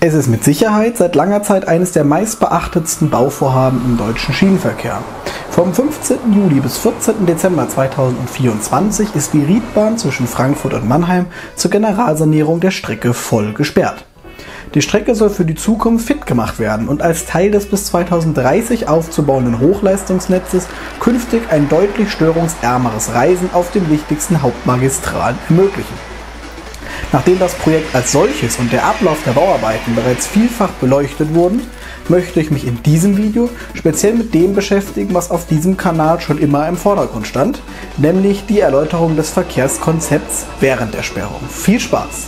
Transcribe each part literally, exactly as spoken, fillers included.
Es ist mit Sicherheit seit langer Zeit eines der meistbeachtetsten Bauvorhaben im deutschen Schienenverkehr. Vom fünfzehnten Juli bis vierzehnten Dezember zweitausendvierundzwanzig ist die Riedbahn zwischen Frankfurt und Mannheim zur Generalsanierung der Strecke voll gesperrt. Die Strecke soll für die Zukunft fit gemacht werden und als Teil des bis zweitausenddreißig aufzubauenden Hochleistungsnetzes künftig ein deutlich störungsärmeres Reisen auf den wichtigsten Hauptmagistralen ermöglichen. Nachdem das Projekt als solches und der Ablauf der Bauarbeiten bereits vielfach beleuchtet wurden, möchte ich mich in diesem Video speziell mit dem beschäftigen, was auf diesem Kanal schon immer im Vordergrund stand, nämlich die Erläuterung des Verkehrskonzepts während der Sperrung. Viel Spaß!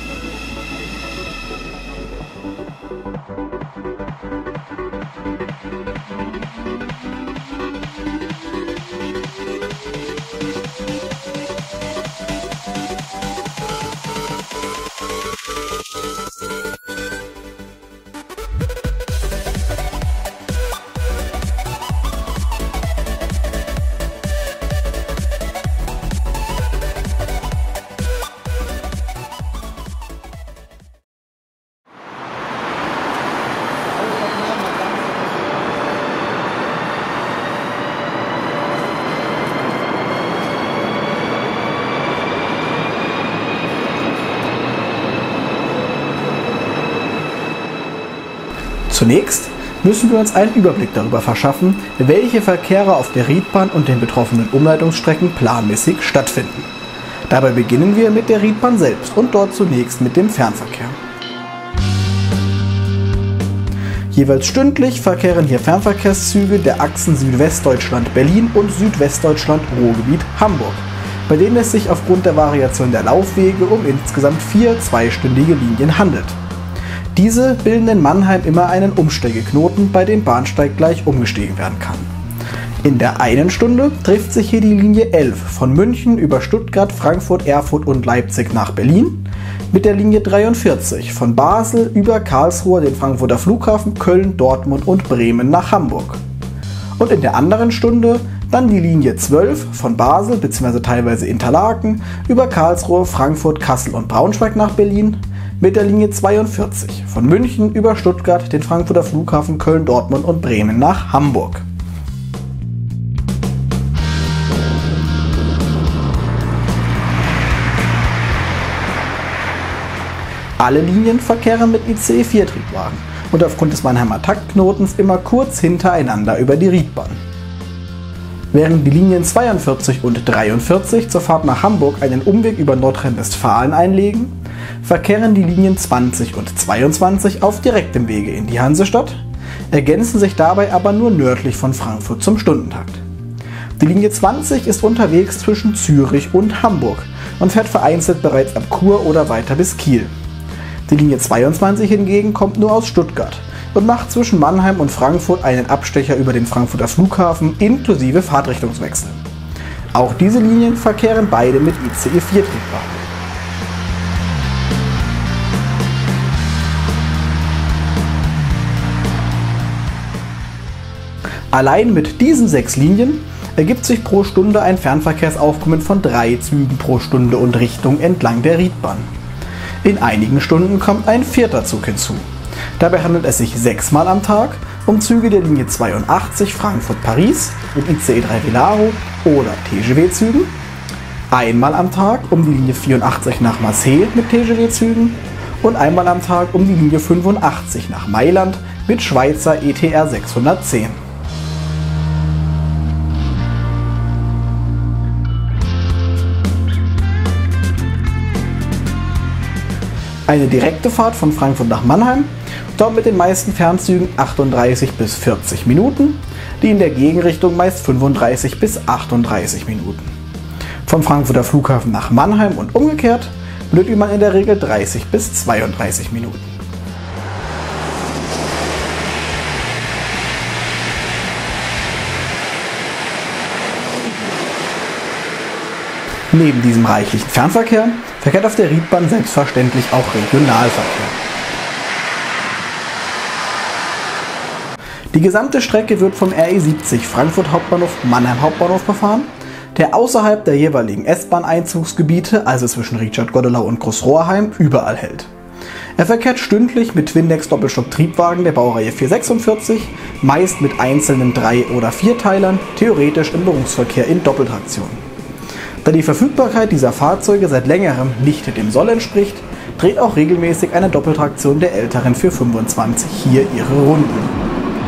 Zunächst müssen wir uns einen Überblick darüber verschaffen, welche Verkehre auf der Riedbahn und den betroffenen Umleitungsstrecken planmäßig stattfinden. Dabei beginnen wir mit der Riedbahn selbst und dort zunächst mit dem Fernverkehr. Jeweils stündlich verkehren hier Fernverkehrszüge der Achsen Südwestdeutschland-Berlin und Südwestdeutschland-Ruhrgebiet-Hamburg, bei denen es sich aufgrund der Variation der Laufwege um insgesamt vier zweistündige Linien handelt. Diese bilden in Mannheim immer einen Umsteigeknoten, bei dem bahnssteiggleich umgestiegen werden kann. In der einen Stunde trifft sich hier die Linie elf von München über Stuttgart, Frankfurt, Erfurt und Leipzig nach Berlin mit der Linie dreiundvierzig von Basel über Karlsruhe, den Frankfurter Flughafen, Köln, Dortmund und Bremen nach Hamburg. Und in der anderen Stunde dann die Linie zwölf von Basel bzw. teilweise Interlaken über Karlsruhe, Frankfurt, Kassel und Braunschweig nach Berlin mit der Linie zweiundvierzig von München über Stuttgart, den Frankfurter Flughafen, Köln, Dortmund und Bremen nach Hamburg. Alle Linien verkehren mit I C E vier Triebwagen und aufgrund des Mannheimer Taktknotens immer kurz hintereinander über die Riedbahn. Während die Linien zweiundvierzig und dreiundvierzig zur Fahrt nach Hamburg einen Umweg über Nordrhein-Westfalen einlegen, verkehren die Linien zwanzig und zweiundzwanzig auf direktem Wege in die Hansestadt, ergänzen sich dabei aber nur nördlich von Frankfurt zum Stundentakt. Die Linie zwanzig ist unterwegs zwischen Zürich und Hamburg und fährt vereinzelt bereits ab Chur oder weiter bis Kiel. Die Linie zweiundzwanzig hingegen kommt nur aus Stuttgart und macht zwischen Mannheim und Frankfurt einen Abstecher über den Frankfurter Flughafen inklusive Fahrtrichtungswechsel. Auch diese Linien verkehren beide mit I C E vier Triebwagen. Allein mit diesen sechs Linien ergibt sich pro Stunde ein Fernverkehrsaufkommen von drei Zügen pro Stunde und Richtung entlang der Riedbahn. In einigen Stunden kommt ein vierter Zug hinzu. Dabei handelt es sich sechsmal am Tag um Züge der Linie zweiundachtzig Frankfurt-Paris mit I C E drei Velaro oder T G V-Zügen, einmal am Tag um die Linie vierundachtzig nach Marseille mit T G V-Zügen und einmal am Tag um die Linie fünfundachtzig nach Mailand mit Schweizer E T R sechshundertzehn. Eine direkte Fahrt von Frankfurt nach Mannheim dauert mit den meisten Fernzügen achtunddreißig bis vierzig Minuten, die in der Gegenrichtung meist fünfunddreißig bis achtunddreißig Minuten. Vom Frankfurter Flughafen nach Mannheim und umgekehrt benötigt man in der Regel dreißig bis zweiunddreißig Minuten. Neben diesem reichlichen Fernverkehr verkehrt auf der Riedbahn selbstverständlich auch Regionalverkehr. Die gesamte Strecke wird vom R E siebzig Frankfurt Hauptbahnhof Mannheim Hauptbahnhof befahren, der außerhalb der jeweiligen S-Bahn-Einzugsgebiete, also zwischen Rietstadt-Goddelau und Großrohrheim, überall hält. Er verkehrt stündlich mit Twindex-Doppelstock-Triebwagen der Baureihe vierhundertsechsundvierzig, meist mit einzelnen Drei- oder Vierteilern, theoretisch im Berufsverkehr in Doppeltraktion. Da die Verfügbarkeit dieser Fahrzeuge seit längerem nicht dem Soll entspricht, dreht auch regelmäßig eine Doppeltraktion der älteren vierhundertfünfundzwanzig hier ihre Runden.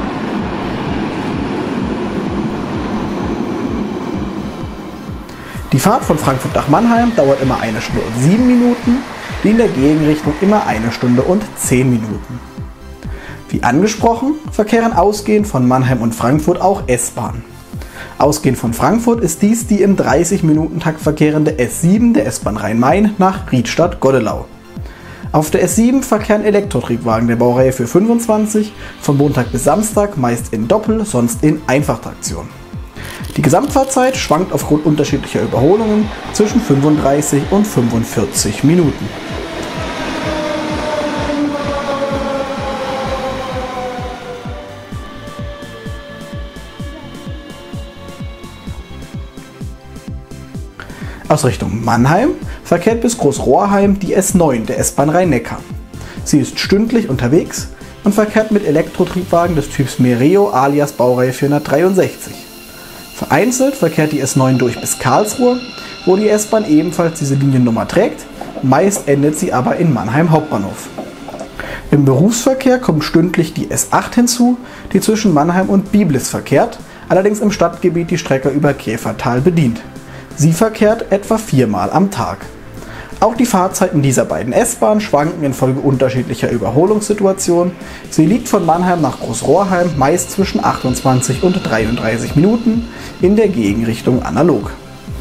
Die Fahrt von Frankfurt nach Mannheim dauert immer eine Stunde und sieben Minuten, die in der Gegenrichtung immer eine Stunde und zehn Minuten. Wie angesprochen, verkehren ausgehend von Mannheim und Frankfurt auch S-Bahnen. Ausgehend von Frankfurt ist dies die im dreißig-Minuten-Takt verkehrende S sieben der S-Bahn Rhein-Main nach Riedstadt-Goddelau. Auf der S sieben verkehren Elektrotriebwagen der Baureihe vierhundertfünfundzwanzig von Montag bis Samstag meist in Doppel-, sonst in Einfachtraktion. Die Gesamtfahrzeit schwankt aufgrund unterschiedlicher Überholungen zwischen fünfunddreißig und fünfundvierzig Minuten. Aus Richtung Mannheim verkehrt bis Großrohrheim die S neun der S-Bahn Rhein-Neckar. Sie ist stündlich unterwegs und verkehrt mit Elektrotriebwagen des Typs Mireo alias Baureihe vierhundertdreiundsechzig. Vereinzelt verkehrt die S neun durch bis Karlsruhe, wo die S-Bahn ebenfalls diese Liniennummer trägt, meist endet sie aber in Mannheim Hauptbahnhof. Im Berufsverkehr kommt stündlich die S acht hinzu, die zwischen Mannheim und Biblis verkehrt, allerdings im Stadtgebiet die Strecke über Käfertal bedient. Sie verkehrt etwa viermal am Tag. Auch die Fahrzeiten dieser beiden S-Bahnen schwanken infolge unterschiedlicher Überholungssituationen. Sie liegt von Mannheim nach Großrohrheim meist zwischen achtundzwanzig und dreiunddreißig Minuten, in der Gegenrichtung analog.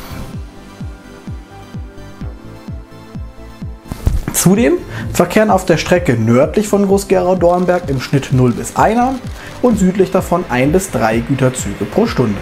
Zudem verkehren auf der Strecke nördlich von Groß-Gerau-Dornberg im Schnitt null bis einer und südlich davon ein bis drei Güterzüge pro Stunde.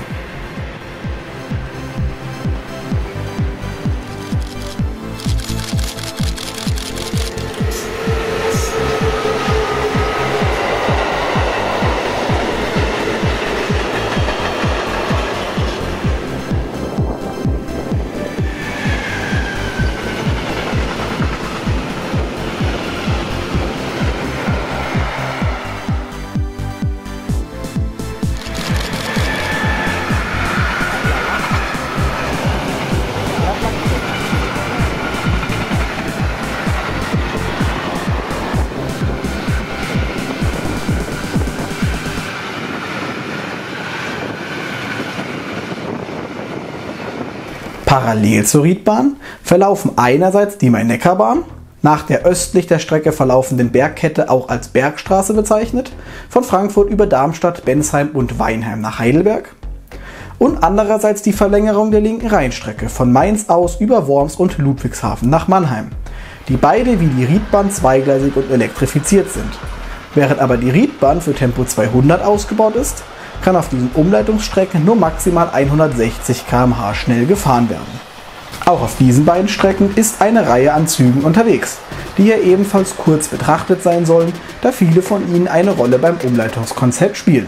Parallel zur Riedbahn verlaufen einerseits die Main-Neckar-Bahn, nach der östlich der Strecke verlaufenden Bergkette auch als Bergstraße bezeichnet, von Frankfurt über Darmstadt, Bensheim und Weinheim nach Heidelberg, und andererseits die Verlängerung der linken Rheinstrecke von Mainz aus über Worms und Ludwigshafen nach Mannheim, die beide wie die Riedbahn zweigleisig und elektrifiziert sind. Während aber die Riedbahn für Tempo zweihundert ausgebaut ist, kann auf diesen Umleitungsstrecken nur maximal hundertsechzig Kilometer pro Stunde schnell gefahren werden. Auch auf diesen beiden Strecken ist eine Reihe an Zügen unterwegs, die hier ebenfalls kurz betrachtet sein sollen, da viele von ihnen eine Rolle beim Umleitungskonzept spielen.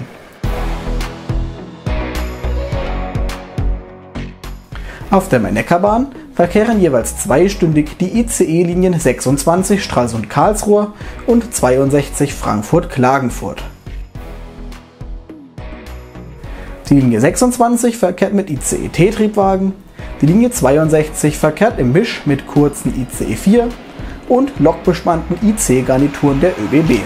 Auf der Main-Neckar-Bahn verkehren jeweils zweistündig die I C E-Linien sechsundzwanzig Stralsund-Karlsruhe und zweiundsechzig Frankfurt-Klagenfurt. Die Linie sechsundzwanzig verkehrt mit I C E T-Triebwagen, die Linie zweiundsechzig verkehrt im Misch mit kurzen I C E vier und lokbespannten I C-Garnituren der Ö B B.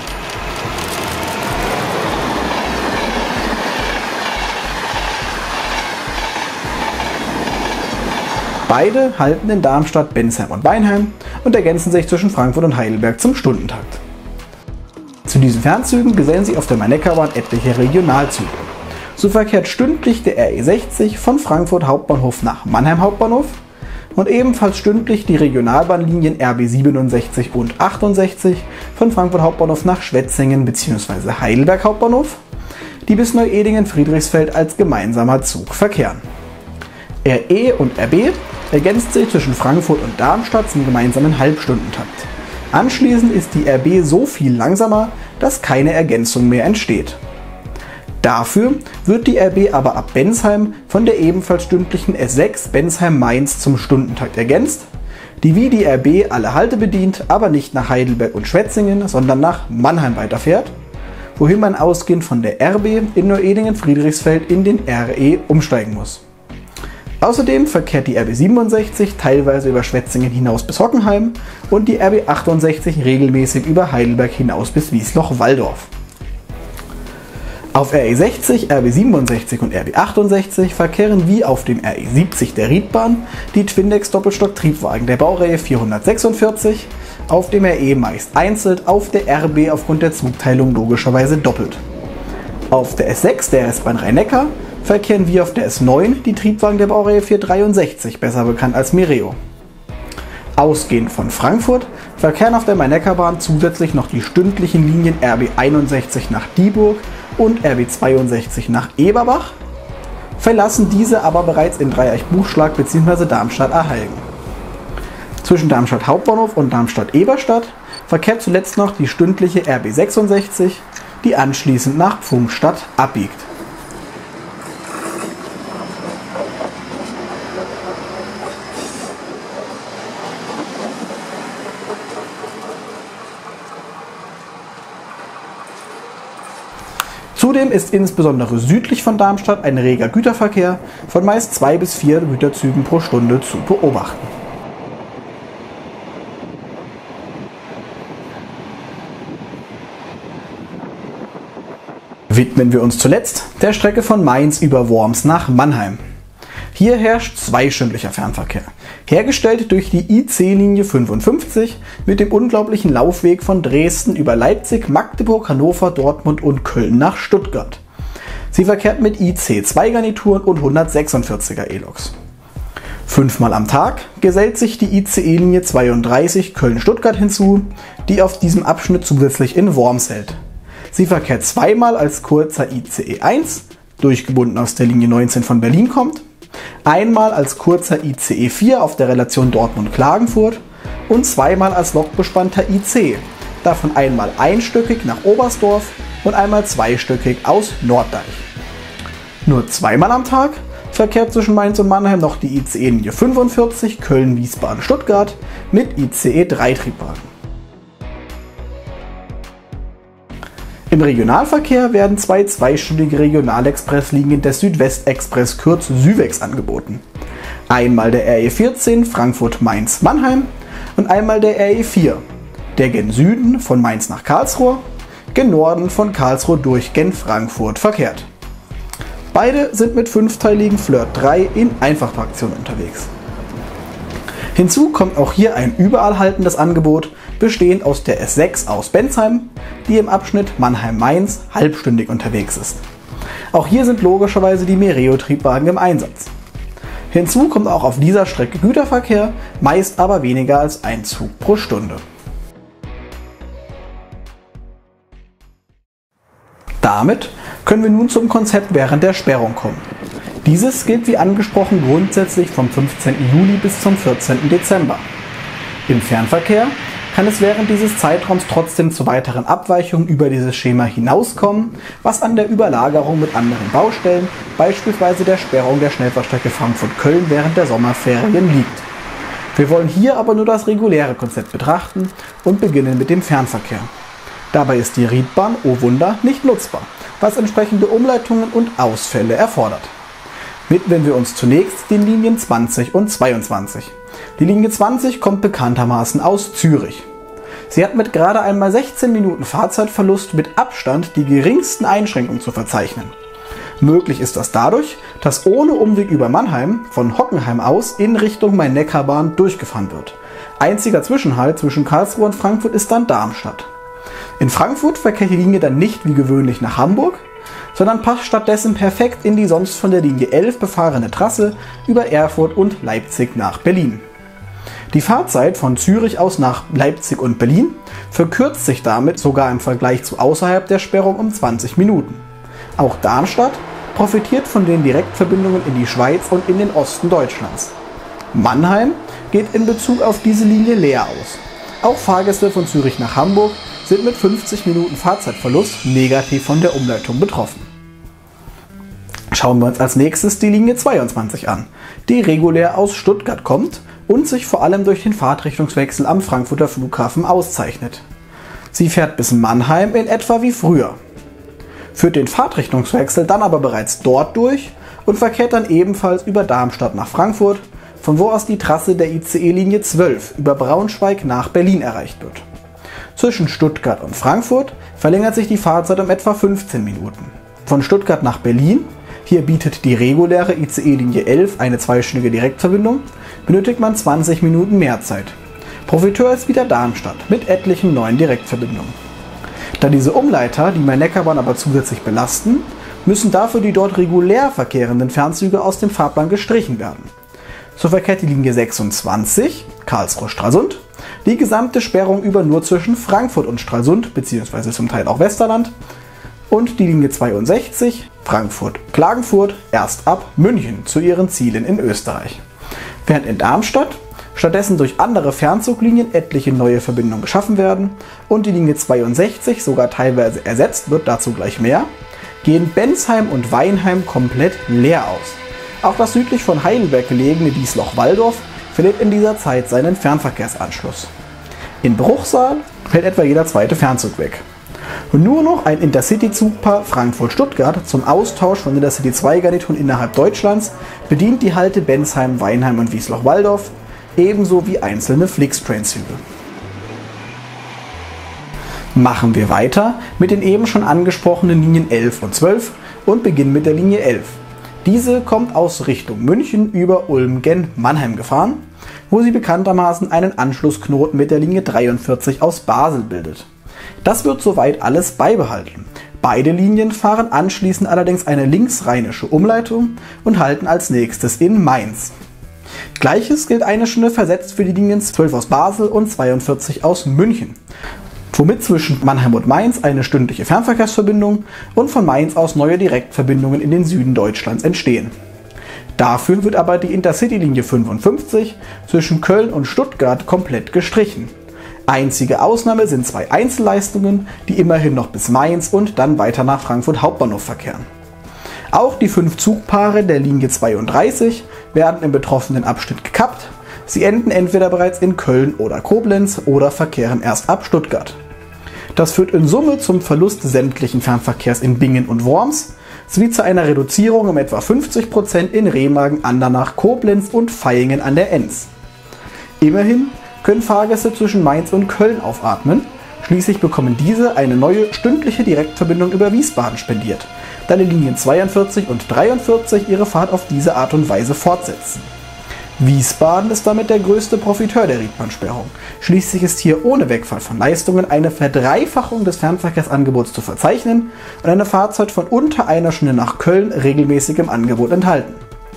Beide halten in Darmstadt, Bensheim und Weinheim und ergänzen sich zwischen Frankfurt und Heidelberg zum Stundentakt. Zu diesen Fernzügen gesellen sich auf der Main-Neckar-Bahn etliche Regionalzüge. So verkehrt stündlich der R E sechzig von Frankfurt Hauptbahnhof nach Mannheim Hauptbahnhof und ebenfalls stündlich die Regionalbahnlinien R B siebenundsechzig und achtundsechzig von Frankfurt Hauptbahnhof nach Schwetzingen bzw. Heidelberg Hauptbahnhof, die bis Neuedingen-Friedrichsfeld als gemeinsamer Zug verkehren. R E und R B ergänzt sich zwischen Frankfurt und Darmstadt zum gemeinsamen Halbstundentakt. Anschließend ist die R B so viel langsamer, dass keine Ergänzung mehr entsteht. Dafür wird die R B aber ab Bensheim von der ebenfalls stündlichen S sechs Bensheim-Mainz zum Stundentakt ergänzt, die wie die R B alle Halte bedient, aber nicht nach Heidelberg und Schwetzingen, sondern nach Mannheim weiterfährt, wohin man ausgehend von der R B in Noerdingen-Friedrichsfeld in den R E umsteigen muss. Außerdem verkehrt die R B siebenundsechzig teilweise über Schwetzingen hinaus bis Hockenheim und die R B achtundsechzig regelmäßig über Heidelberg hinaus bis Wiesloch-Walldorf. Auf R E sechzig, R B siebenundsechzig und R B achtundsechzig verkehren wie auf dem R E siebzig der Riedbahn die Twindex-Doppelstock-Triebwagen der Baureihe vierhundertsechsundvierzig, auf dem R E meist einzeln, auf der R B aufgrund der Zugteilung logischerweise doppelt. Auf der S sechs der S-Bahn Rhein-Neckar verkehren wie auf der S neun die Triebwagen der Baureihe vierhundertdreiundsechzig, besser bekannt als Mireo. Ausgehend von Frankfurt verkehren auf der Main-Neckar-Bahn zusätzlich noch die stündlichen Linien R B einundsechzig nach Dieburg und R B zweiundsechzig nach Eberbach, verlassen diese aber bereits in Dreieich-Buchschlag bzw. Darmstadt-Ahalgen. Zwischen Darmstadt Hauptbahnhof und Darmstadt-Eberstadt verkehrt zuletzt noch die stündliche R B sechsundsechzig, die anschließend nach Pfungstadt abbiegt. Zudem ist insbesondere südlich von Darmstadt ein reger Güterverkehr von meist zwei bis vier Güterzügen pro Stunde zu beobachten. Widmen wir uns zuletzt der Strecke von Mainz über Worms nach Mannheim. Hier herrscht zweistündlicher Fernverkehr, hergestellt durch die I C-Linie fünfundfünfzig mit dem unglaublichen Laufweg von Dresden über Leipzig, Magdeburg, Hannover, Dortmund und Köln nach Stuttgart. Sie verkehrt mit I C zwei Garnituren und hundertsechsundvierziger E-Loks. Fünfmal am Tag gesellt sich die I C E-Linie zweiunddreißig Köln-Stuttgart hinzu, die auf diesem Abschnitt zusätzlich in Worms hält. Sie verkehrt zweimal als kurzer I C E eins, durchgebunden aus der Linie neunzehn von Berlin kommt, einmal als kurzer I C E vier auf der Relation Dortmund-Klagenfurt und zweimal als lokbespannter I C, davon einmal einstöckig nach Oberstdorf und einmal zweistöckig aus Norddeich. Nur zweimal am Tag verkehrt zwischen Mainz und Mannheim noch die I C E-Linie fünfundvierzig Köln-Wiesbaden-Stuttgart mit I C E drei Triebwagen. Im Regionalverkehr werden zwei zweistündige Regionalexpresslinien des Südwestexpress kurz Süwex angeboten. Einmal der R E vierzehn Frankfurt-Mainz-Mannheim und einmal der R E vier, der gen Süden von Mainz nach Karlsruhe, gen Norden von Karlsruhe durch gen Frankfurt verkehrt. Beide sind mit fünfteiligen Flirt drei in Einfachtraktion unterwegs. Hinzu kommt auch hier ein überall haltendes Angebot, bestehend aus der S sechs aus Bensheim, die im Abschnitt Mannheim-Mainz halbstündig unterwegs ist. Auch hier sind logischerweise die Mireo-Triebwagen im Einsatz. Hinzu kommt auch auf dieser Strecke Güterverkehr, meist aber weniger als ein Zug pro Stunde. Damit können wir nun zum Konzept während der Sperrung kommen. Dieses gilt wie angesprochen grundsätzlich vom fünfzehnten Juli bis zum vierzehnten Dezember. Im Fernverkehr kann es während dieses Zeitraums trotzdem zu weiteren Abweichungen über dieses Schema hinauskommen, was an der Überlagerung mit anderen Baustellen, beispielsweise der Sperrung der Schnellfahrstrecke Frankfurt-Köln während der Sommerferien liegt. Wir wollen hier aber nur das reguläre Konzept betrachten und beginnen mit dem Fernverkehr. Dabei ist die Riedbahn, oh Wunder, nicht nutzbar, was entsprechende Umleitungen und Ausfälle erfordert. Widmen wir uns zunächst den Linien zwanzig und zweiundzwanzig. Die Linie zwanzig kommt bekanntermaßen aus Zürich. Sie hat mit gerade einmal sechzehn Minuten Fahrzeitverlust mit Abstand die geringsten Einschränkungen zu verzeichnen. Möglich ist das dadurch, dass ohne Umweg über Mannheim von Hockenheim aus in Richtung Main-Neckar-Bahn durchgefahren wird. Einziger Zwischenhalt zwischen Karlsruhe und Frankfurt ist dann Darmstadt. In Frankfurt verkehrt die Linie dann nicht wie gewöhnlich nach Hamburg, sondern passt stattdessen perfekt in die sonst von der Linie elf befahrene Trasse über Erfurt und Leipzig nach Berlin. Die Fahrzeit von Zürich aus nach Leipzig und Berlin verkürzt sich damit sogar im Vergleich zu außerhalb der Sperrung um zwanzig Minuten. Auch Darmstadt profitiert von den Direktverbindungen in die Schweiz und in den Osten Deutschlands. Mannheim geht in Bezug auf diese Linie leer aus. Auch Fahrgäste von Zürich nach Hamburg sind mit fünfzig Minuten Fahrzeitverlust negativ von der Umleitung betroffen. Schauen wir uns als nächstes die Linie zweiundzwanzig an, die regulär aus Stuttgart kommt, und sich vor allem durch den Fahrtrichtungswechsel am Frankfurter Flughafen auszeichnet. Sie fährt bis Mannheim in etwa wie früher, führt den Fahrtrichtungswechsel dann aber bereits dort durch und verkehrt dann ebenfalls über Darmstadt nach Frankfurt, von wo aus die Trasse der I C E-Linie zwölf über Braunschweig nach Berlin erreicht wird. Zwischen Stuttgart und Frankfurt verlängert sich die Fahrzeit um etwa fünfzehn Minuten. Von Stuttgart nach Berlin, hier bietet die reguläre I C E-Linie elf eine zweistündige Direktverbindung, benötigt man zwanzig Minuten mehr Zeit. Profiteur ist wieder Darmstadt mit etlichen neuen Direktverbindungen. Da diese Umleiter die Main-Neckar-Bahn aber zusätzlich belasten, müssen dafür die dort regulär verkehrenden Fernzüge aus dem Fahrplan gestrichen werden. So verkehrt die Linie sechsundzwanzig, Karlsruhe-Stralsund, die gesamte Sperrung über nur zwischen Frankfurt und Stralsund bzw. zum Teil auch Westerland und die Linie zweiundsechzig, Frankfurt-Klagenfurt, erst ab München zu ihren Zielen in Österreich. Während in Darmstadt stattdessen durch andere Fernzuglinien etliche neue Verbindungen geschaffen werden und die Linie zweiundsechzig sogar teilweise ersetzt wird, dazu gleich mehr, gehen Bensheim und Weinheim komplett leer aus. Auch das südlich von Heidelberg gelegene Diesloch-Walldorf verliert in dieser Zeit seinen Fernverkehrsanschluss. In Bruchsal fällt etwa jeder zweite Fernzug weg. Und nur noch ein Intercity-Zugpaar Frankfurt-Stuttgart zum Austausch von Intercity zwei Garnituren innerhalb Deutschlands bedient die Halte Bensheim, Weinheim und Wiesloch-Walldorf, ebenso wie einzelne Flixtrain-Züge. Machen wir weiter mit den eben schon angesprochenen Linien elf und zwölf und beginnen mit der Linie elf. Diese kommt aus Richtung München über Ulm-Genn-Mannheim gefahren, wo sie bekanntermaßen einen Anschlussknoten mit der Linie dreiundvierzig aus Basel bildet. Das wird soweit alles beibehalten. Beide Linien fahren anschließend allerdings eine linksrheinische Umleitung und halten als nächstes in Mainz. Gleiches gilt eine Stunde versetzt für die Linien zwölf aus Basel und zweiundvierzig aus München, womit zwischen Mannheim und Mainz eine stündliche Fernverkehrsverbindung und von Mainz aus neue Direktverbindungen in den Süden Deutschlands entstehen. Dafür wird aber die Intercity-Linie fünfundfünfzig zwischen Köln und Stuttgart komplett gestrichen. Einzige Ausnahme sind zwei Einzelleistungen, die immerhin noch bis Mainz und dann weiter nach Frankfurt Hauptbahnhof verkehren. Auch die fünf Zugpaare der Linie zweiunddreißig werden im betroffenen Abschnitt gekappt. Sie enden entweder bereits in Köln oder Koblenz oder verkehren erst ab Stuttgart. Das führt in Summe zum Verlust sämtlichen Fernverkehrs in Bingen und Worms sowie zu einer Reduzierung um etwa fünfzig Prozent in Remagen, Andernach, Koblenz und Vaihingen an der Enns. Immerhin können Fahrgäste zwischen Mainz und Köln aufatmen. Schließlich bekommen diese eine neue stündliche Direktverbindung über Wiesbaden spendiert, da die Linien zweiundvierzig und dreiundvierzig ihre Fahrt auf diese Art und Weise fortsetzen. Wiesbaden ist damit der größte Profiteur der Riedbahnsperrung. Schließlich ist hier ohne Wegfall von Leistungen eine Verdreifachung des Fernverkehrsangebots zu verzeichnen und eine Fahrzeit von unter einer Stunde nach Köln regelmäßig im Angebot enthalten.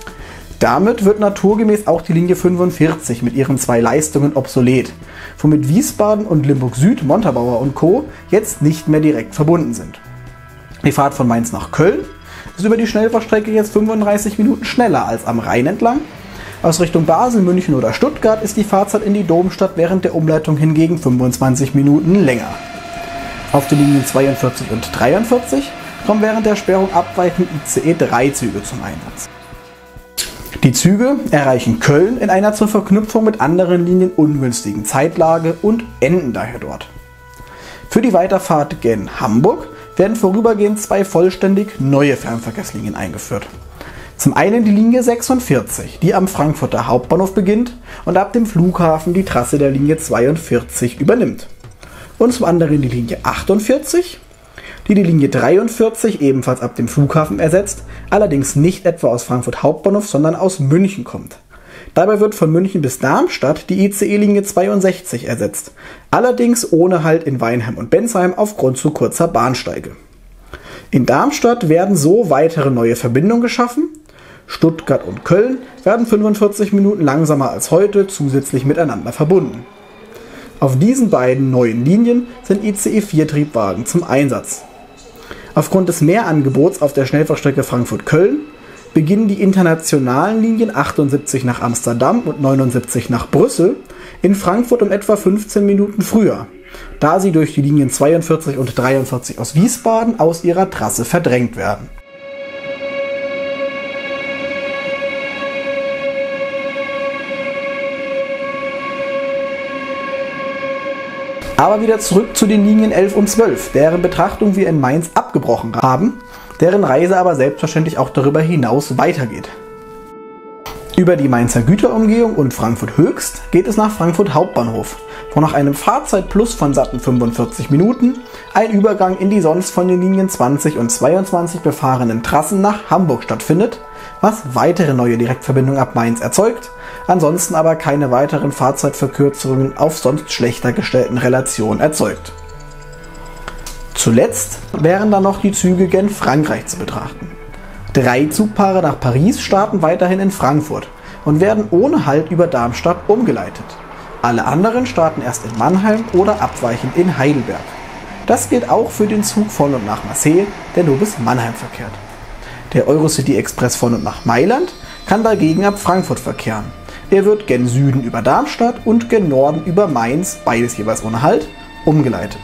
Damit wird naturgemäß auch die Linie fünfundvierzig mit ihren zwei Leistungen obsolet, womit Wiesbaden und Limburg Süd, Montabaur und Co. jetzt nicht mehr direkt verbunden sind. Die Fahrt von Mainz nach Köln ist über die Schnellfahrstrecke jetzt fünfunddreißig Minuten schneller als am Rhein entlang. Aus Richtung Basel, München oder Stuttgart ist die Fahrzeit in die Domstadt während der Umleitung hingegen fünfundzwanzig Minuten länger. Auf die Linien zweiundvierzig und dreiundvierzig kommen während der Sperrung abweichend I C E drei Züge zum Einsatz. Die Züge erreichen Köln in einer zur Verknüpfung mit anderen Linien ungünstigen Zeitlage und enden daher dort. Für die Weiterfahrt gen Hamburg werden vorübergehend zwei vollständig neue Fernverkehrslinien eingeführt. Zum einen die Linie sechsundvierzig, die am Frankfurter Hauptbahnhof beginnt und ab dem Flughafen die Trasse der Linie zweiundvierzig übernimmt. Und zum anderen die Linie achtundvierzig, die die Linie dreiundvierzig ebenfalls ab dem Flughafen ersetzt, allerdings nicht etwa aus Frankfurt Hauptbahnhof, sondern aus München kommt. Dabei wird von München bis Darmstadt die I C E-Linie zweiundsechzig ersetzt, allerdings ohne Halt in Weinheim und Bensheim aufgrund zu kurzer Bahnsteige. In Darmstadt werden so weitere neue Verbindungen geschaffen. Stuttgart und Köln werden fünfundvierzig Minuten langsamer als heute zusätzlich miteinander verbunden. Auf diesen beiden neuen Linien sind I C E vier Triebwagen zum Einsatz. Aufgrund des Mehrangebots auf der Schnellfahrstrecke Frankfurt-Köln beginnen die internationalen Linien achtundsiebzig nach Amsterdam und neunundsiebzig nach Brüssel in Frankfurt um etwa fünfzehn Minuten früher, da sie durch die Linien zweiundvierzig und dreiundvierzig aus Wiesbaden aus ihrer Trasse verdrängt werden. Aber wieder zurück zu den Linien elf und zwölf, deren Betrachtung wir in Mainz abgebrochen haben, deren Reise aber selbstverständlich auch darüber hinaus weitergeht. Über die Mainzer Güterumgehung und Frankfurt Höchst geht es nach Frankfurt Hauptbahnhof, wo nach einem Fahrzeitplus von satten fünfundvierzig Minuten ein Übergang in die sonst von den Linien zwanzig und zweiundzwanzig befahrenen Trassen nach Hamburg stattfindet, was weitere neue Direktverbindungen ab Mainz erzeugt, ansonsten aber keine weiteren Fahrzeitverkürzungen auf sonst schlechter gestellten Relationen erzeugt. Zuletzt wären dann noch die Züge gen Frankreich zu betrachten. Drei Zugpaare nach Paris starten weiterhin in Frankfurt und werden ohne Halt über Darmstadt umgeleitet. Alle anderen starten erst in Mannheim oder abweichend in Heidelberg. Das gilt auch für den Zug von und nach Marseille, der nur bis Mannheim verkehrt. Der Eurocity Express von und nach Mailand kann dagegen ab Frankfurt verkehren. Er wird gen Süden über Darmstadt und gen Norden über Mainz, beides jeweils ohne Halt, umgeleitet.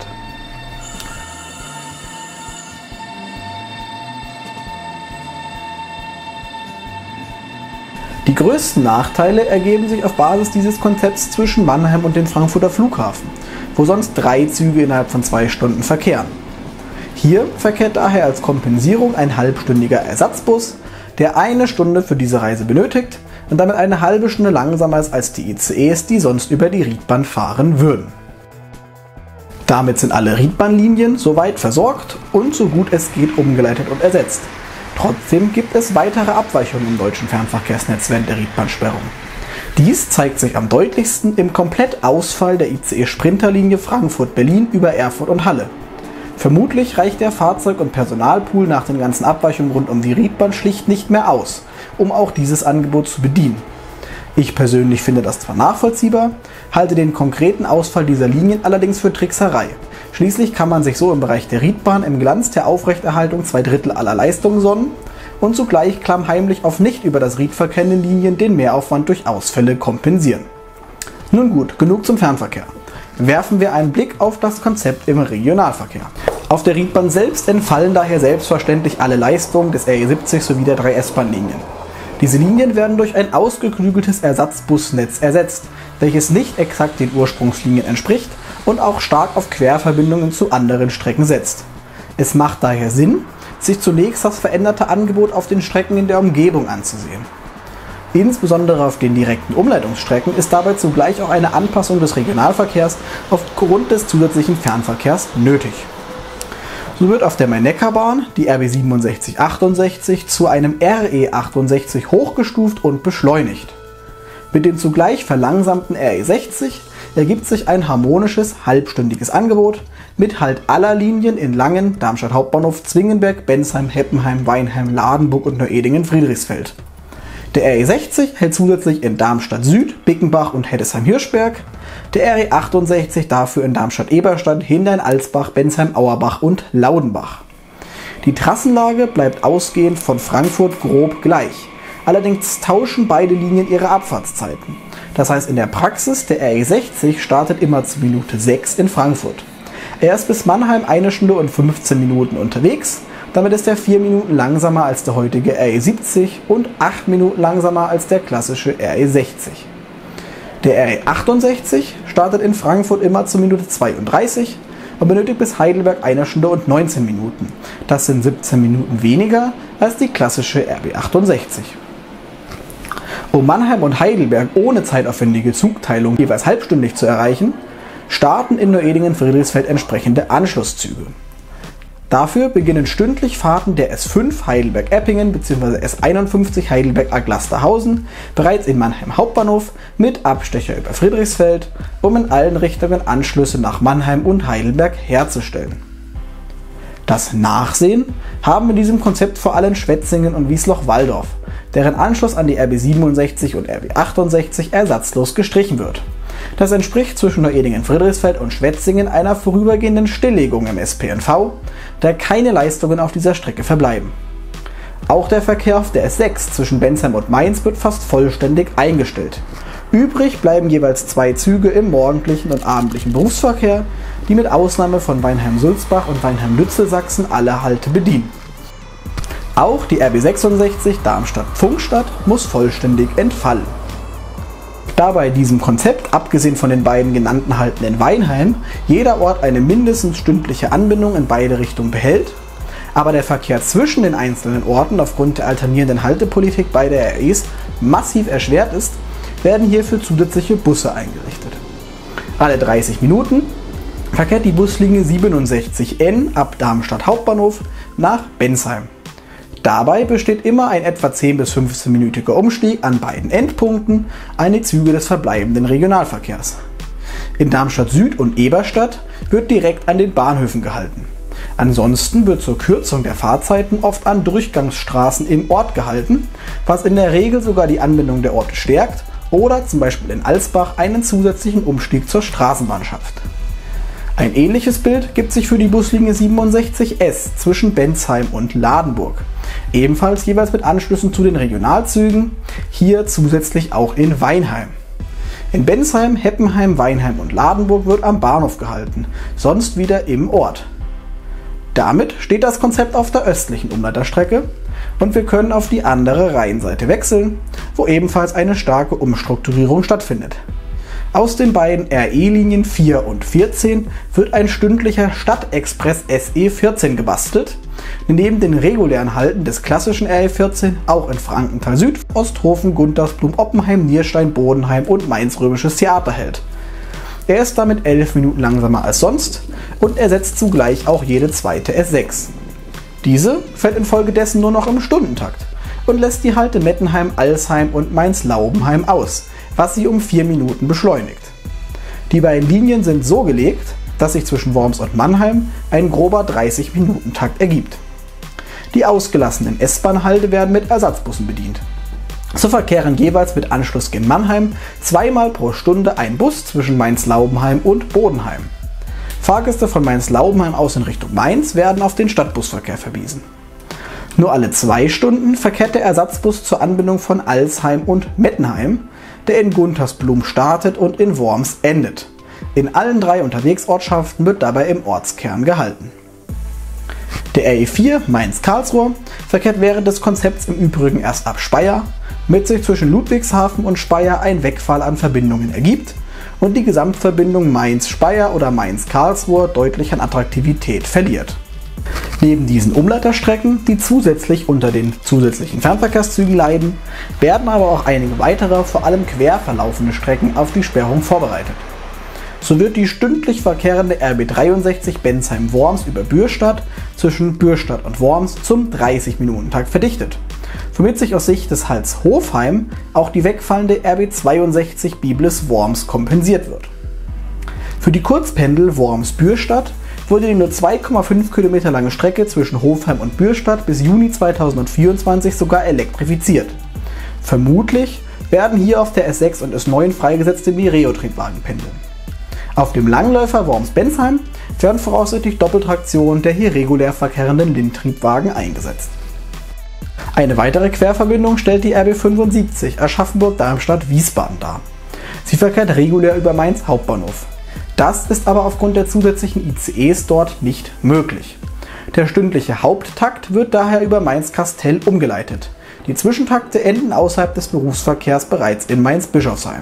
Die größten Nachteile ergeben sich auf Basis dieses Konzepts zwischen Mannheim und dem Frankfurter Flughafen, wo sonst drei Züge innerhalb von zwei Stunden verkehren. Hier verkehrt daher als Kompensierung ein halbstündiger Ersatzbus, der eine Stunde für diese Reise benötigt und damit eine halbe Stunde langsamer ist als die I C Es, die sonst über die Riedbahn fahren würden. Damit sind alle Riedbahnlinien soweit versorgt und so gut es geht umgeleitet und ersetzt. Trotzdem gibt es weitere Abweichungen im deutschen Fernverkehrsnetz während der Riedbahnsperrung. Dies zeigt sich am deutlichsten im Komplettausfall der I C E-Sprinterlinie Frankfurt-Berlin über Erfurt und Halle. Vermutlich reicht der Fahrzeug- und Personalpool nach den ganzen Abweichungen rund um die Riedbahn schlicht nicht mehr aus, um auch dieses Angebot zu bedienen. Ich persönlich finde das zwar nachvollziehbar, halte den konkreten Ausfall dieser Linien allerdings für Trickserei. Schließlich kann man sich so im Bereich der Riedbahn im Glanz der Aufrechterhaltung zwei Drittel aller Leistungen sonnen und zugleich klammheimlich auf nicht über das Ried verkennenden Linien den Mehraufwand durch Ausfälle kompensieren. Nun gut, genug zum Fernverkehr. Werfen wir einen Blick auf das Konzept im Regionalverkehr. Auf der Riedbahn selbst entfallen daher selbstverständlich alle Leistungen des R E siebzig sowie der drei S-Bahn-Linien. Diese Linien werden durch ein ausgeklügeltes Ersatzbusnetz ersetzt, welches nicht exakt den Ursprungslinien entspricht und auch stark auf Querverbindungen zu anderen Strecken setzt. Es macht daher Sinn, sich zunächst das veränderte Angebot auf den Strecken in der Umgebung anzusehen. Insbesondere auf den direkten Umleitungsstrecken ist dabei zugleich auch eine Anpassung des Regionalverkehrs aufgrund des zusätzlichen Fernverkehrs nötig. So wird auf der Main-Neckar-Bahn die R B siebenundsechzig achtundsechzig zu einem R E achtundsechzig hochgestuft und beschleunigt. Mit dem zugleich verlangsamten R E sechzig ergibt sich ein harmonisches, halbstündiges Angebot mit Halt aller Linien in Langen, Darmstadt Hauptbahnhof, Zwingenberg, Bensheim, Heppenheim, Weinheim, Ladenburg und Neuedingen-Friedrichsfeld. Der R E sechzig hält zusätzlich in Darmstadt Süd, Bickenbach und Heddesheim-Hirschberg, der R E achtundsechzig dafür in Darmstadt-Eberstadt, Hindern-Alsbach, Bensheim-Auerbach und Laudenbach. Die Trassenlage bleibt ausgehend von Frankfurt grob gleich. Allerdings tauschen beide Linien ihre Abfahrtszeiten. Das heißt in der Praxis, der R E sechzig startet immer zu Minute sechs in Frankfurt. Er ist bis Mannheim eine Stunde und fünfzehn Minuten unterwegs, damit ist er vier Minuten langsamer als der heutige R E siebzig und acht Minuten langsamer als der klassische R E sechzig. Der R E achtundsechzig startet in Frankfurt immer zu Minute zweiunddreißig und benötigt bis Heidelberg eine Stunde und neunzehn Minuten. Das sind siebzehn Minuten weniger als die klassische R B achtundsechzig. Um Mannheim und Heidelberg ohne zeitaufwendige Zugteilung jeweils halbstündig zu erreichen, starten in Neuedingen-Friedrichsfeld entsprechende Anschlusszüge. Dafür beginnen stündlich Fahrten der S fünf Heidelberg-Eppingen bzw. S einundfünfzig Heidelberg-Aglasterhausen bereits in Mannheim Hauptbahnhof mit Abstecher über Friedrichsfeld, um in allen Richtungen Anschlüsse nach Mannheim und Heidelberg herzustellen. Das Nachsehen haben in diesem Konzept vor allem Schwetzingen und Wiesloch-Walldorf, deren Anschluss an die R B siebenundsechzig und R B achtundsechzig ersatzlos gestrichen wird. Das entspricht zwischen Neuedingen-Friedrichsfeld und Schwetzingen einer vorübergehenden Stilllegung im S P N V, da keine Leistungen auf dieser Strecke verbleiben. Auch der Verkehr auf der S sechs zwischen Bensheim und Mainz wird fast vollständig eingestellt. Übrig bleiben jeweils zwei Züge im morgendlichen und abendlichen Berufsverkehr, die mit Ausnahme von Weinheim-Sulzbach und Weinheim-Lützel-Sachsen alle Halte bedienen. Auch die R B sechsundsechzig Darmstadt-Pfungstadt muss vollständig entfallen. Da bei diesem Konzept, abgesehen von den beiden genannten Halten in Weinheim, jeder Ort eine mindestens stündliche Anbindung in beide Richtungen behält, aber der Verkehr zwischen den einzelnen Orten aufgrund der alternierenden Haltepolitik beider R Es massiv erschwert ist, werden hierfür zusätzliche Busse eingerichtet. Alle dreißig Minuten verkehrt die Buslinie siebenundsechzig N ab Darmstadt Hauptbahnhof nach Bensheim. Dabei besteht immer ein etwa zehn bis fünfzehn-minütiger Umstieg an beiden Endpunkten an die Züge des verbleibenden Regionalverkehrs. In Darmstadt Süd und Eberstadt wird direkt an den Bahnhöfen gehalten. Ansonsten wird zur Kürzung der Fahrzeiten oft an Durchgangsstraßen im Ort gehalten, was in der Regel sogar die Anbindung der Orte stärkt oder zum Beispiel in Alsbach einen zusätzlichen Umstieg zur Straßenbahn schafft. Ein ähnliches Bild gibt sich für die Buslinie siebenundsechzig S zwischen Bensheim und Ladenburg, ebenfalls jeweils mit Anschlüssen zu den Regionalzügen, hier zusätzlich auch in Weinheim. In Bensheim, Heppenheim, Weinheim und Ladenburg wird am Bahnhof gehalten, sonst wieder im Ort. Damit steht das Konzept auf der östlichen Umleiterstrecke und wir können auf die andere Rheinseite wechseln, wo ebenfalls eine starke Umstrukturierung stattfindet. Aus den beiden R E-Linien vier und vierzehn wird ein stündlicher Stadtexpress S E vierzehn gebastelt, der neben den regulären Halten des klassischen R E vierzehn auch in Frankenthal Süd, Osthofen, Guntersblum, Oppenheim, Nierstein, Bodenheim und Mainz-Römisches Theater hält. Er ist damit elf Minuten langsamer als sonst und ersetzt zugleich auch jede zweite S sechs. Diese fällt infolgedessen nur noch im Stundentakt und lässt die Halte Mettenheim, Alsheim und Mainz-Laubenheim aus, was sie um vier Minuten beschleunigt. Die beiden Linien sind so gelegt, dass sich zwischen Worms und Mannheim ein grober dreißig-Minuten-Takt ergibt. Die ausgelassenen S-Bahn-Halte werden mit Ersatzbussen bedient. So verkehren jeweils mit Anschluss in Mannheim zweimal pro Stunde ein Bus zwischen Mainz-Laubenheim und Bodenheim. Fahrgäste von Mainz-Laubenheim aus in Richtung Mainz werden auf den Stadtbusverkehr verwiesen. Nur alle zwei Stunden verkehrt der Ersatzbus zur Anbindung von Alsheim und Mettenheim, der in Guntersblum startet und in Worms endet. In allen drei Unterwegsortschaften wird dabei im Ortskern gehalten. Der R E vier Mainz-Karlsruhe verkehrt während des Konzepts im Übrigen erst ab Speyer, mit sich zwischen Ludwigshafen und Speyer ein Wegfall an Verbindungen ergibt und die Gesamtverbindung Mainz-Speyer oder Mainz-Karlsruhe deutlich an Attraktivität verliert. Neben diesen Umleiterstrecken, die zusätzlich unter den zusätzlichen Fernverkehrszügen leiden, werden aber auch einige weitere, vor allem quer verlaufende Strecken auf die Sperrung vorbereitet. So wird die stündlich verkehrende R B dreiundsechzig Bensheim-Worms über Bürstadt zwischen Bürstadt und Worms zum dreißig-Minuten-Takt verdichtet, womit sich aus Sicht des Halts Hofheim auch die wegfallende R B zweiundsechzig Biblis-Worms kompensiert wird. Für die Kurzpendel Worms-Bürstadt wurde die nur zwei Komma fünf Kilometer lange Strecke zwischen Hofheim und Bürstadt bis Juni zweitausendvierundzwanzig sogar elektrifiziert. Vermutlich werden hier auf der S sechs und S neun freigesetzte Mireo-Triebwagen pendeln. Auf dem Langläufer Worms-Bensheim werden voraussichtlich Doppeltraktion der hier regulär verkehrenden Lind-Triebwagen eingesetzt. Eine weitere Querverbindung stellt die R B fünfundsiebzig Aschaffenburg-Darmstadt-Wiesbaden dar. Sie verkehrt regulär über Mainz Hauptbahnhof. Das ist aber aufgrund der zusätzlichen I C Es dort nicht möglich. Der stündliche Haupttakt wird daher über Mainz-Kastel umgeleitet. Die Zwischentakte enden außerhalb des Berufsverkehrs bereits in Mainz-Bischofsheim.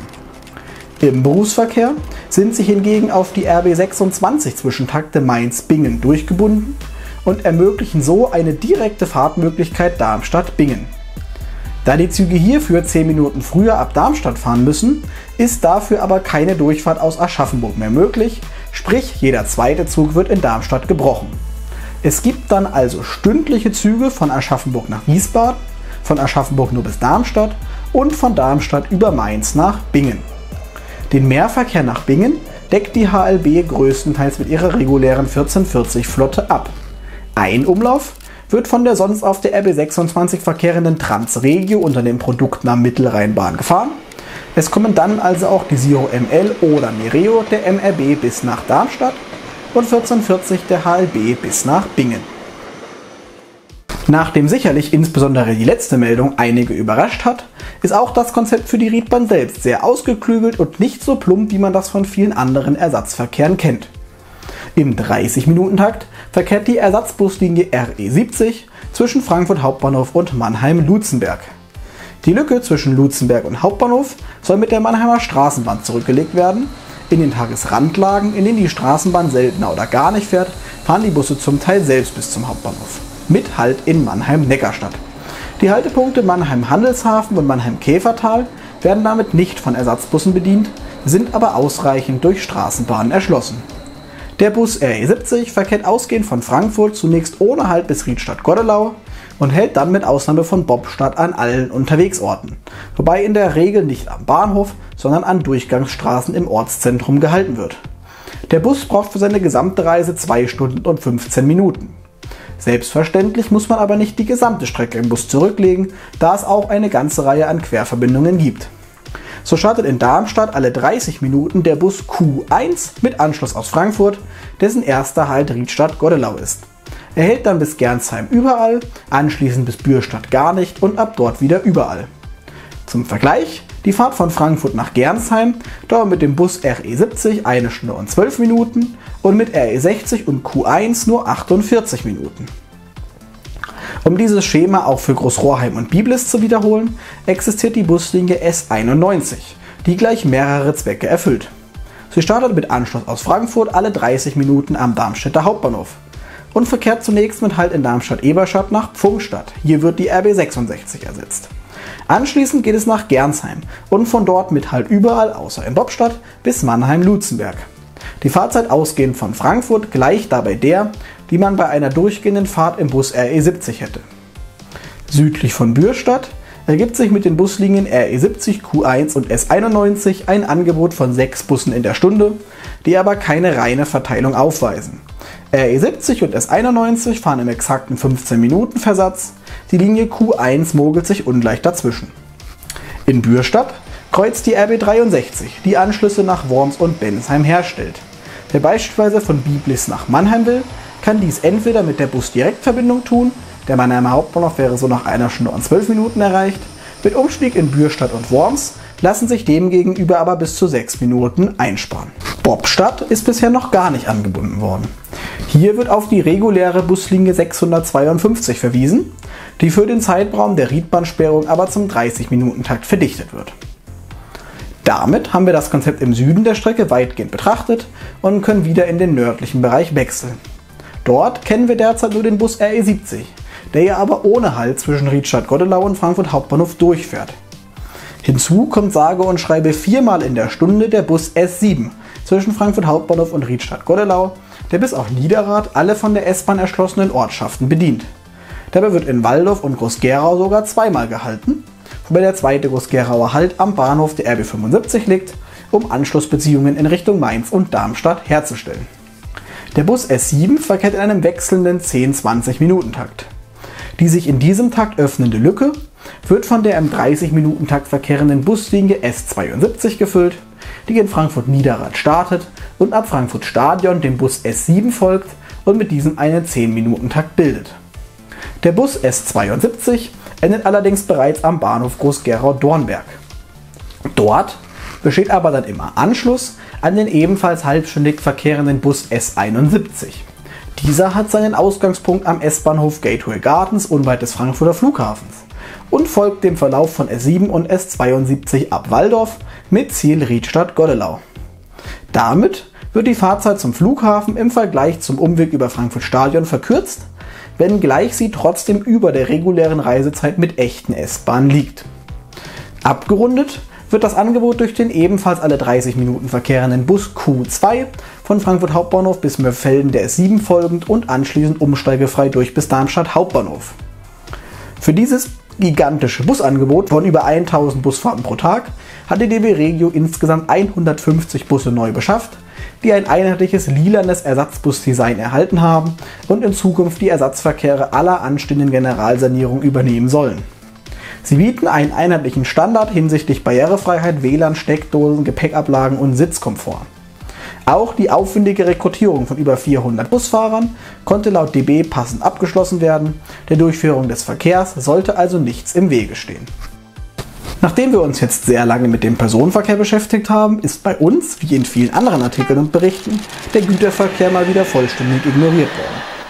Im Berufsverkehr sind sie hingegen auf die R B sechsundzwanzig Zwischentakte Mainz-Bingen durchgebunden und ermöglichen so eine direkte Fahrtmöglichkeit Darmstadt-Bingen. Da die Züge hierfür zehn Minuten früher ab Darmstadt fahren müssen, ist dafür aber keine Durchfahrt aus Aschaffenburg mehr möglich, sprich jeder zweite Zug wird in Darmstadt gebrochen. Es gibt dann also stündliche Züge von Aschaffenburg nach Wiesbaden, von Aschaffenburg nur bis Darmstadt und von Darmstadt über Mainz nach Bingen. Den Mehrverkehr nach Bingen deckt die H L B größtenteils mit ihrer regulären vierzehnhundertvierzig Flotte ab. Ein Umlauf wird von der sonst auf der R B sechsundzwanzig verkehrenden Transregio unter dem Produktnamen Mittelrheinbahn gefahren. Es kommen dann also auch die Siro M L oder Mireo der M R B bis nach Darmstadt und vierzehnhundertvierzig der H L B bis nach Bingen. Nachdem sicherlich insbesondere die letzte Meldung einige überrascht hat, ist auch das Konzept für die Riedbahn selbst sehr ausgeklügelt und nicht so plump, wie man das von vielen anderen Ersatzverkehren kennt. Im dreißig-Minuten-Takt verkehrt die Ersatzbuslinie R E siebzig zwischen Frankfurt Hauptbahnhof und Mannheim-Lutzenberg. Die Lücke zwischen Lutzenberg und Hauptbahnhof soll mit der Mannheimer Straßenbahn zurückgelegt werden. In den Tagesrandlagen, in denen die Straßenbahn seltener oder gar nicht fährt, fahren die Busse zum Teil selbst bis zum Hauptbahnhof. Mit Halt in Mannheim-Neckarstadt. Die Haltepunkte Mannheim-Handelshafen und Mannheim-Käfertal werden damit nicht von Ersatzbussen bedient, sind aber ausreichend durch Straßenbahnen erschlossen. Der Bus R E siebzig verkehrt ausgehend von Frankfurt zunächst ohne Halt bis Riedstadt-Goddelau und hält dann mit Ausnahme von Bobstadt an allen Unterwegsorten, wobei in der Regel nicht am Bahnhof, sondern an Durchgangsstraßen im Ortszentrum gehalten wird. Der Bus braucht für seine gesamte Reise zwei Stunden und fünfzehn Minuten. Selbstverständlich muss man aber nicht die gesamte Strecke im Bus zurücklegen, da es auch eine ganze Reihe an Querverbindungen gibt. So startet in Darmstadt alle dreißig Minuten der Bus Q eins mit Anschluss aus Frankfurt, dessen erster Halt Riedstadt-Goddelau ist. Er hält dann bis Gernsheim überall, anschließend bis Bürstadt gar nicht und ab dort wieder überall. Zum Vergleich, die Fahrt von Frankfurt nach Gernsheim dauert mit dem Bus R E siebzig eine Stunde und zwölf Minuten und mit R E sechzig und Q eins nur achtundvierzig Minuten. Um dieses Schema auch für Großrohrheim und Biblis zu wiederholen, existiert die Buslinie S einundneunzig, die gleich mehrere Zwecke erfüllt. Sie startet mit Anschluss aus Frankfurt alle dreißig Minuten am Darmstädter Hauptbahnhof und verkehrt zunächst mit Halt in Darmstadt-Eberstadt nach Pfungstadt. Hier wird die R B sechsundsechzig ersetzt. Anschließend geht es nach Gernsheim und von dort mit Halt überall außer in Bobstadt bis Mannheim-Lutzenberg. Die Fahrzeit ausgehend von Frankfurt gleicht dabei der, die man bei einer durchgehenden Fahrt im Bus R E siebzig hätte. Südlich von Bürstadt ergibt sich mit den Buslinien R E siebzig, Q eins und S einundneunzig ein Angebot von sechs Bussen in der Stunde, die aber keine reine Verteilung aufweisen. R E siebzig und S einundneunzig fahren im exakten fünfzehn Minuten Versatz, die Linie Q eins mogelt sich ungleich dazwischen. In Bürstadt kreuzt die R B dreiundsechzig, die Anschlüsse nach Worms und Bensheim herstellt. Wer beispielsweise von Biblis nach Mannheim will, kann dies entweder mit der Busdirektverbindung tun, der Mannheimer Hauptbahnhof wäre so nach einer Stunde und zwölf Minuten erreicht, mit Umstieg in Bürstadt und Worms lassen sich demgegenüber aber bis zu sechs Minuten einsparen. Bobstadt ist bisher noch gar nicht angebunden worden. Hier wird auf die reguläre Buslinie sechshundertzweiundfünfzig verwiesen, die für den Zeitraum der Riedbahnsperrung aber zum dreißig-Minuten-Takt verdichtet wird. Damit haben wir das Konzept im Süden der Strecke weitgehend betrachtet und können wieder in den nördlichen Bereich wechseln. Dort kennen wir derzeit nur den Bus R E siebzig, der ja aber ohne Halt zwischen Riedstadt-Goddelau und Frankfurt Hauptbahnhof durchfährt. Hinzu kommt sage und schreibe viermal in der Stunde der Bus S sieben zwischen Frankfurt Hauptbahnhof und Riedstadt-Goddelau, der bis auf Niederrad alle von der S-Bahn erschlossenen Ortschaften bedient. Dabei wird in Walldorf und Groß-Gerau sogar zweimal gehalten, wobei der zweite Groß-Gerauer Halt am Bahnhof der R B fünfundsiebzig liegt, um Anschlussbeziehungen in Richtung Mainz und Darmstadt herzustellen. Der Bus S sieben verkehrt in einem wechselnden zehn bis zwanzig Minuten Takt. Die sich in diesem Takt öffnende Lücke wird von der im dreißig Minuten Takt verkehrenden Buslinie S zweiundsiebzig gefüllt, die in Frankfurt Niederrad startet und ab Frankfurt Stadion dem Bus S sieben folgt und mit diesem einen zehn Minuten Takt bildet. Der Bus S zweiundsiebzig endet allerdings bereits am Bahnhof Groß-Gerau-Dornberg. Dort besteht aber dann immer Anschluss an den ebenfalls halbstündig verkehrenden Bus S einundsiebzig. Dieser hat seinen Ausgangspunkt am S-Bahnhof Gateway Gardens unweit des Frankfurter Flughafens und folgt dem Verlauf von S sieben und S zweiundsiebzig ab Walldorf mit Ziel Riedstadt-Goddelau. Damit wird die Fahrzeit zum Flughafen im Vergleich zum Umweg über Frankfurt Stadion verkürzt, wenngleich sie trotzdem über der regulären Reisezeit mit echten S-Bahnen liegt. Abgerundet wird das Angebot durch den ebenfalls alle dreißig Minuten verkehrenden Bus Q zwei von Frankfurt Hauptbahnhof bis Mörfelden der S sieben folgend und anschließend umsteigefrei durch bis Darmstadt Hauptbahnhof. Für dieses gigantische Busangebot von über tausend Busfahrten pro Tag hat die D B Regio insgesamt hundertfünfzig Busse neu beschafft, die ein einheitliches lilanes Ersatzbusdesign erhalten haben und in Zukunft die Ersatzverkehre aller anstehenden Generalsanierungen übernehmen sollen. Sie bieten einen einheitlichen Standard hinsichtlich Barrierefreiheit, W L A N, Steckdosen, Gepäckablagen und Sitzkomfort. Auch die aufwendige Rekrutierung von über vierhundert Busfahrern konnte laut D B passend abgeschlossen werden. Der Durchführung des Verkehrs sollte also nichts im Wege stehen. Nachdem wir uns jetzt sehr lange mit dem Personenverkehr beschäftigt haben, ist bei uns, wie in vielen anderen Artikeln und Berichten, der Güterverkehr mal wieder vollständig ignoriert worden.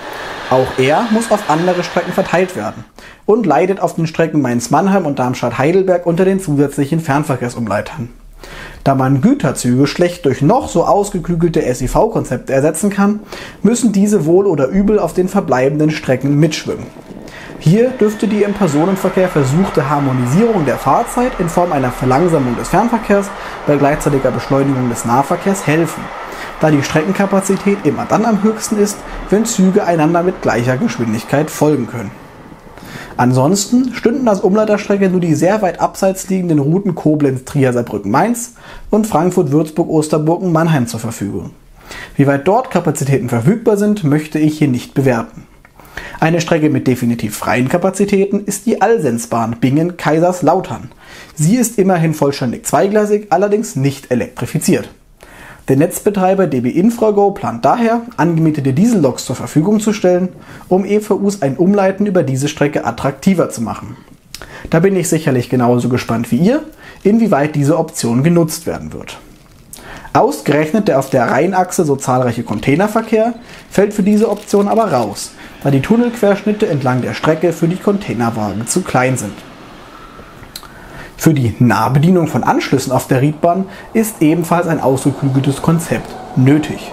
Auch er muss auf andere Strecken verteilt werden und leidet auf den Strecken Mainz-Mannheim und Darmstadt-Heidelberg unter den zusätzlichen Fernverkehrsumleitern. Da man Güterzüge schlecht durch noch so ausgeklügelte S I V-Konzepte ersetzen kann, müssen diese wohl oder übel auf den verbleibenden Strecken mitschwimmen. Hier dürfte die im Personenverkehr versuchte Harmonisierung der Fahrzeit in Form einer Verlangsamung des Fernverkehrs bei gleichzeitiger Beschleunigung des Nahverkehrs helfen, da die Streckenkapazität immer dann am höchsten ist, wenn Züge einander mit gleicher Geschwindigkeit folgen können. Ansonsten stünden als Umleiterstrecke nur die sehr weit abseits liegenden Routen Koblenz-Trier-Saarbrücken-Mainz und Frankfurt-Würzburg-Osterburgen-Mannheim zur Verfügung. Wie weit dort Kapazitäten verfügbar sind, möchte ich hier nicht bewerten. Eine Strecke mit definitiv freien Kapazitäten ist die Alsensbahn Bingen-Kaiserslautern. Sie ist immerhin vollständig zweigleisig, allerdings nicht elektrifiziert. Der Netzbetreiber D B Infrago plant daher, angemietete Dieselloks zur Verfügung zu stellen, um E V Us ein Umleiten über diese Strecke attraktiver zu machen. Da bin ich sicherlich genauso gespannt wie ihr, inwieweit diese Option genutzt werden wird. Ausgerechnet der auf der Rheinachse so zahlreiche Containerverkehr fällt für diese Option aber raus, da die Tunnelquerschnitte entlang der Strecke für die Containerwagen zu klein sind. Für die Nahbedienung von Anschlüssen auf der Riedbahn ist ebenfalls ein ausgeklügeltes Konzept nötig.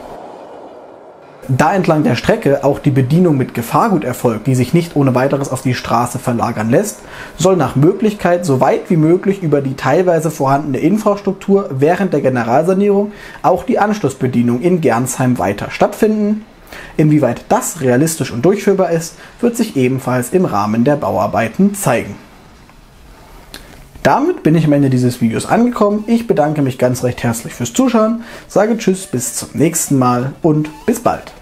Da entlang der Strecke auch die Bedienung mit Gefahrgut erfolgt, die sich nicht ohne weiteres auf die Straße verlagern lässt, soll nach Möglichkeit so weit wie möglich über die teilweise vorhandene Infrastruktur während der Generalsanierung auch die Anschlussbedienung in Gernsheim weiter stattfinden. Inwieweit das realistisch und durchführbar ist, wird sich ebenfalls im Rahmen der Bauarbeiten zeigen. Damit bin ich am Ende dieses Videos angekommen. Ich bedanke mich ganz recht herzlich fürs Zuschauen, sage Tschüss, bis zum nächsten Mal und bis bald.